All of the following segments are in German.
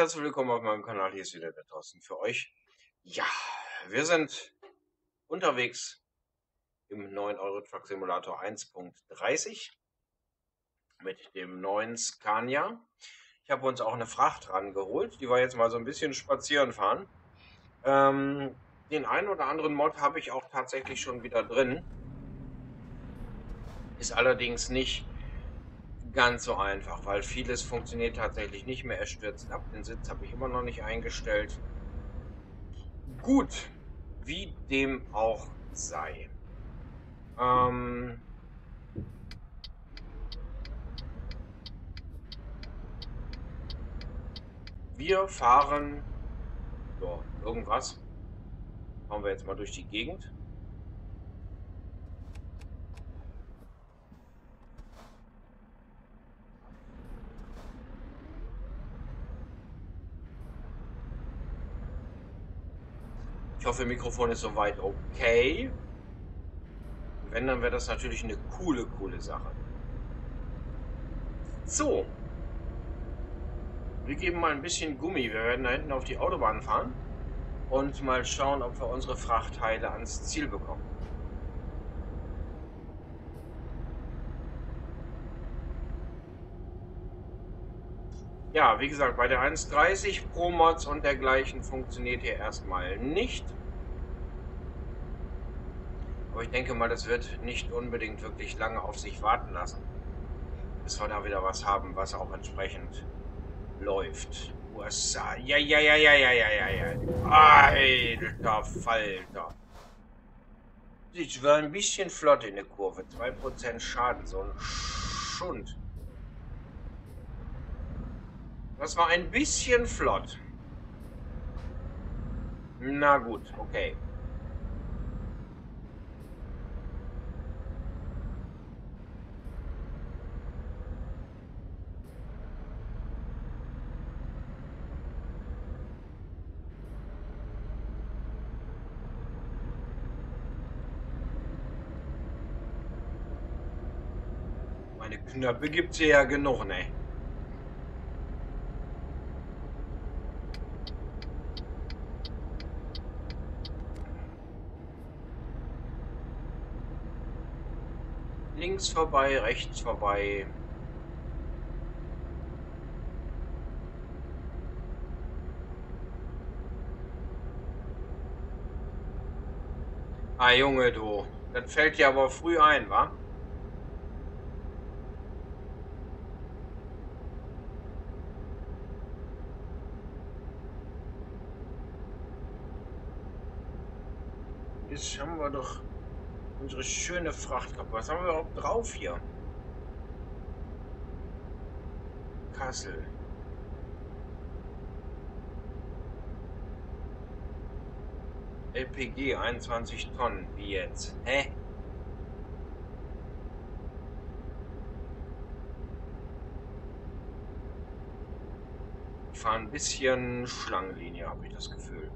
herzlich willkommen auf meinem Kanal. Hier ist wieder der Thorsten für euch. Ja, wir sind unterwegs im neuen Euro Truck Simulator 1.30 mit dem neuen Scania. Ich habe uns auch eine Fracht rangeholt, die wir jetzt mal so ein bisschen spazieren fahren. Den einen oder anderen Mod habe ich auch tatsächlich schon wieder drin. Ist allerdings nicht ganz so einfach, weil vieles funktioniert tatsächlich nicht mehr. Er stürzt ab. Den Sitz habe ich immer noch nicht eingestellt. Gut, wie dem auch sei. Wir fahren, ja, irgendwas. Fahren wir jetzt mal durch die Gegend. Ich hoffe, das Mikrofon ist soweit okay. Wenn, dann wäre das natürlich eine coole Sache. So. Wir geben mal ein bisschen Gummi. Wir werden da hinten auf die Autobahn fahren und mal schauen, ob wir unsere Frachtteile ans Ziel bekommen. Ja, wie gesagt, bei der 1.30 Pro Mods und dergleichen funktioniert hier erstmal nicht. Aber ich denke mal, das wird nicht unbedingt wirklich lange auf sich warten lassen, bis wir da wieder was haben, was auch entsprechend läuft. USA. Ja. Alter Falter. Ich war ein bisschen flott in der Kurve. 2% Schaden, so ein Schund. Das war ein bisschen flott. Na gut, okay. Meine Knöpfe gibt's hier ja genug, ne? Links vorbei, rechts vorbei. Ah, Junge, du. Das fällt dir aber früh ein, wa? Jetzt haben wir doch unsere schöne Fracht gehabt. Was haben wir überhaupt drauf hier? Kassel. LPG 21 Tonnen. Wie jetzt? Hä? Ich fahre ein bisschen Schlangenlinie, habe ich das Gefühl.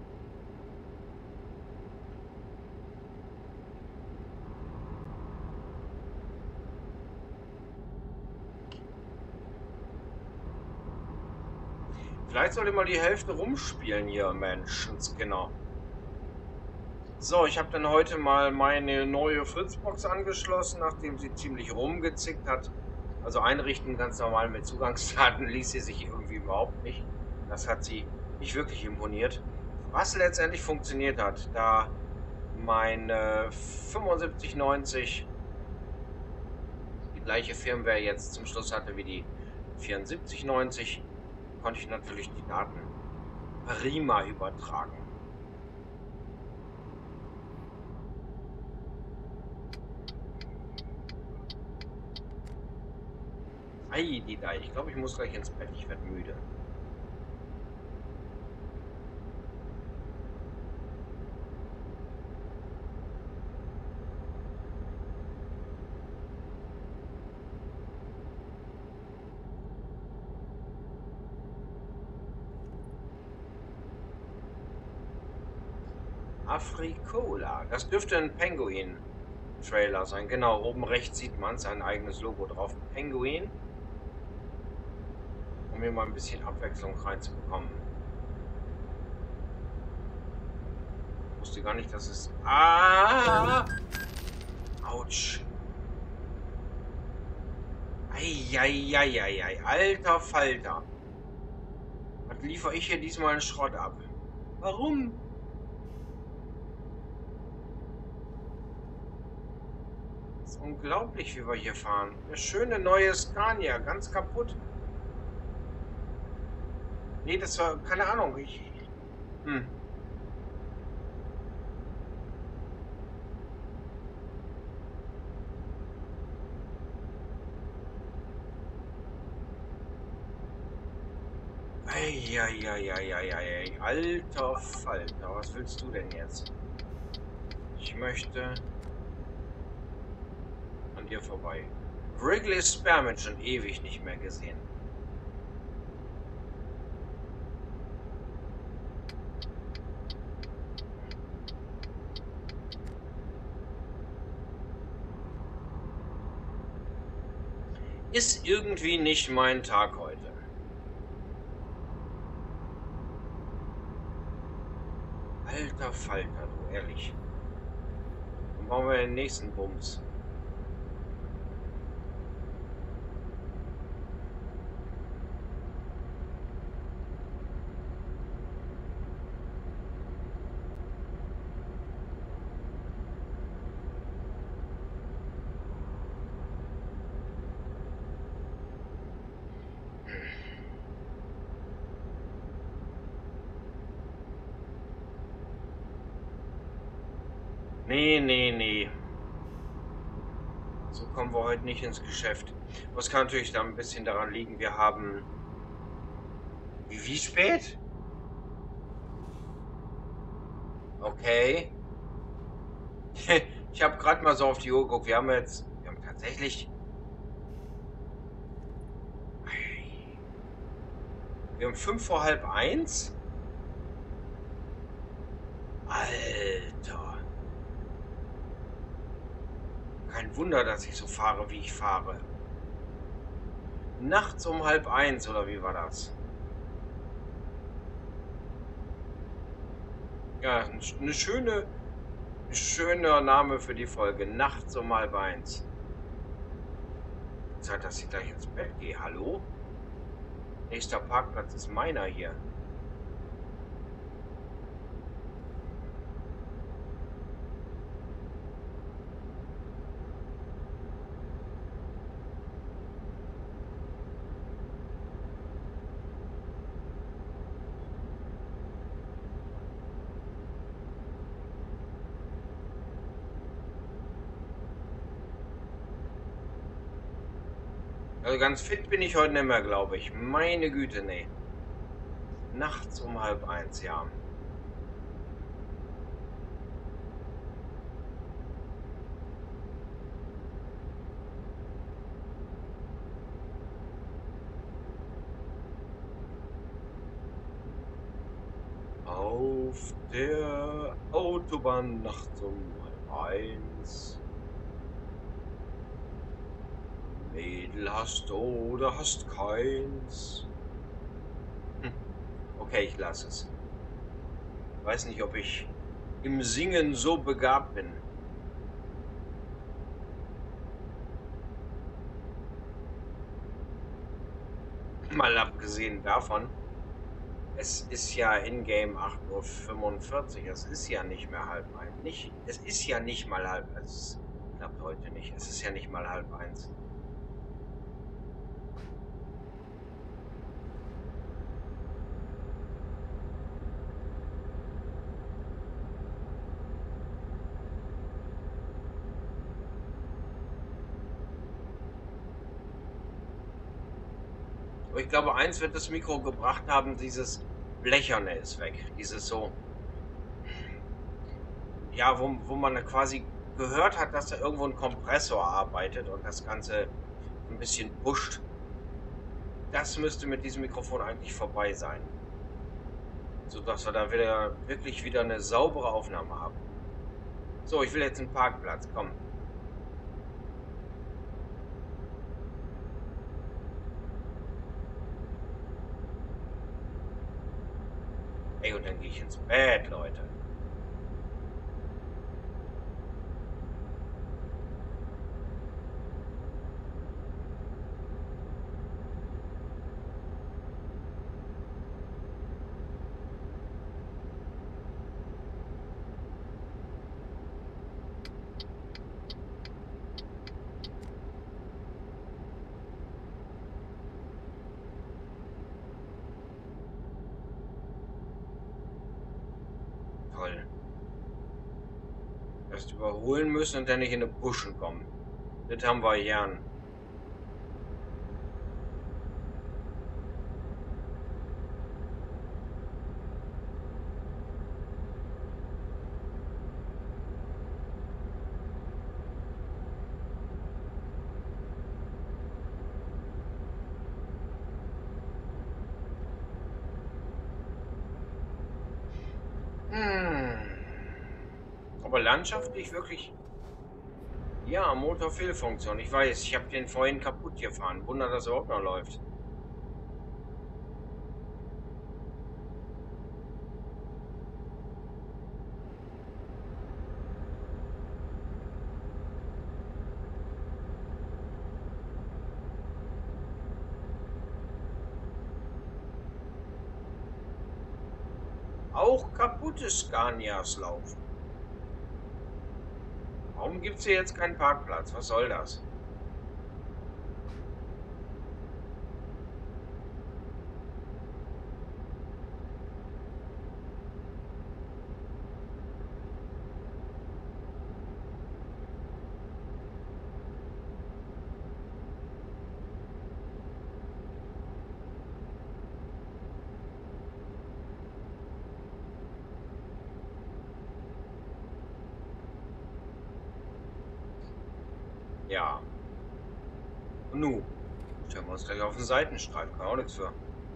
Vielleicht sollte mal die Hälfte rumspielen hier, Menschenskinner. So, ich habe dann heute mal meine neue Fritzbox angeschlossen, nachdem sie ziemlich rumgezickt hat. Also einrichten ganz normal mit Zugangsdaten ließ sie sich irgendwie überhaupt nicht. Das hat sie nicht wirklich imponiert. Was letztendlich funktioniert hat, da meine 7590 die gleiche Firmware jetzt zum Schluss hatte wie die 7490, konnte ich natürlich die Daten prima übertragen. Ich glaube, ich muss gleich ins Bett. Ich werde müde. Afrikola. Das dürfte ein Penguin-Trailer sein. Genau, oben rechts sieht man sein eigenes Logo drauf. Penguin. um hier mal ein bisschen Abwechslung reinzubekommen. Ich wusste gar nicht, dass es... Ah! Autsch. Eieieiei, alter Falter. Was liefere ich hier diesmal einen Schrott ab? Warum? Das ist unglaublich, wie wir hier fahren. Eine schöne neue Scania, ganz kaputt. Nee, das war, keine Ahnung, hm. Eieieiei, alter Falter, was willst du denn jetzt? Ich möchte an dir vorbei. Wrigley's Spearmint schon ewig nicht mehr gesehen. Ist irgendwie nicht mein Tag heute. Alter Falter, du, ehrlich. Dann brauchen wir den nächsten Bums. Nee. So kommen wir heute nicht ins Geschäft. Das kann natürlich dann ein bisschen daran liegen, wir haben... Wie spät? Okay. Ich habe gerade mal so auf die Uhr geguckt. Wir haben tatsächlich... Wir haben 5 vor halb 1? Alter. Kein Wunder, dass ich so fahre, wie ich fahre. Nachts um halb 1, oder wie war das? Ja, eine schöner Name für die Folge. Nachts um halb 1. Zeit, dass ich gleich ins Bett gehe. Hallo? Nächster Parkplatz ist meiner hier. Also ganz fit bin ich heute nicht mehr, glaube ich. Meine Güte, nee. Nachts um halb 1, ja. Auf der Autobahn nachts um halb 1. Mädel hast du oder hast keins? Okay, ich lasse es. Weiß nicht, ob ich im Singen so begabt bin. Mal abgesehen davon, es ist ja in-game 8:45 Uhr. Es ist ja nicht mehr halb 1. Es ist ja nicht mal halb. Es klappt heute nicht. Es ist ja nicht mal halb 1. Aber ich glaube, eins wird das Mikro gebracht haben, dieses Blecherne ist weg. Dieses so, ja, wo man quasi gehört hat, dass da irgendwo ein Kompressor arbeitet und das Ganze ein bisschen pusht. Das müsste mit diesem Mikrofon eigentlich vorbei sein. Sodass wir da wirklich wieder eine saubere Aufnahme haben. So, ich will jetzt einen Parkplatz, komm. Ey, und dann gehe ich ins Bett, Leute. Toll. Erst überholen müssen und dann nicht in die Buschen kommen. Das haben wir gern. Hm. Aber landschaftlich wirklich, ja, Motorfehlfunktion. Ich weiß, ich habe den vorhin kaputt gefahren. Wunder, dass er überhaupt noch läuft. Auch kaputte Scanias laufen. Warum gibt es hier jetzt keinen Parkplatz? Was soll das? Ja. Und nu? Stellen wir uns gleich auf den Seitenstreifen. Kann auch nichts für.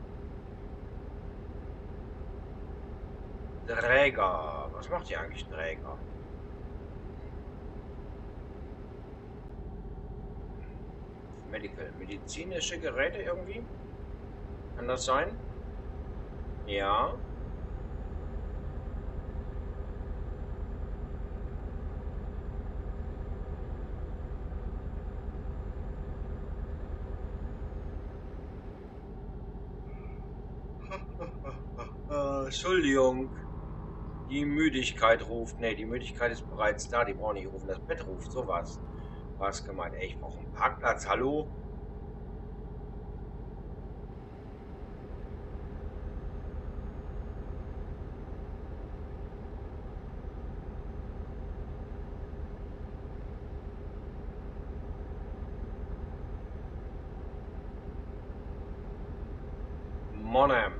Träger. Was macht hier eigentlich Träger? Medical. Medizinische Geräte irgendwie? Kann das sein? Ja. Entschuldigung. Die Müdigkeit ruft. Nee, die Müdigkeit ist bereits da. Die brauchen nicht rufen. Das Bett ruft. So was. Was gemeint. Ey, ich brauche einen Parkplatz. Hallo? Monem.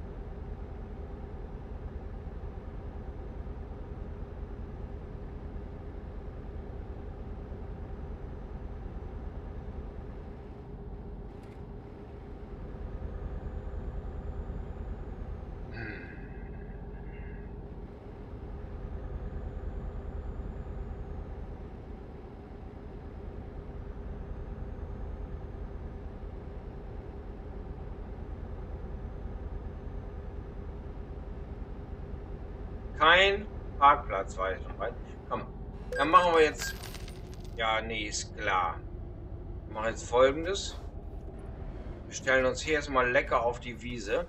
Kein Parkplatz weiter. Komm, dann machen wir jetzt. Ja, nee, ist klar. Wir machen jetzt Folgendes. Wir stellen uns hier erstmal lecker auf die Wiese.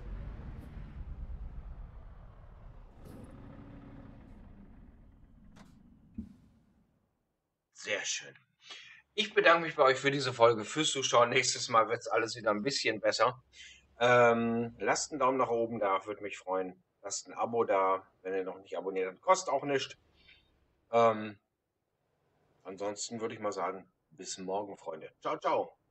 Sehr schön. Ich bedanke mich bei euch für diese Folge, fürs Zuschauen. Nächstes Mal wird es alles wieder ein bisschen besser. Lasst einen Daumen nach oben da, würde mich freuen. Lasst ein Abo da, wenn ihr noch nicht abonniert habt. Kostet auch nichts. Ansonsten würde ich mal sagen, bis morgen, Freunde. Ciao, ciao.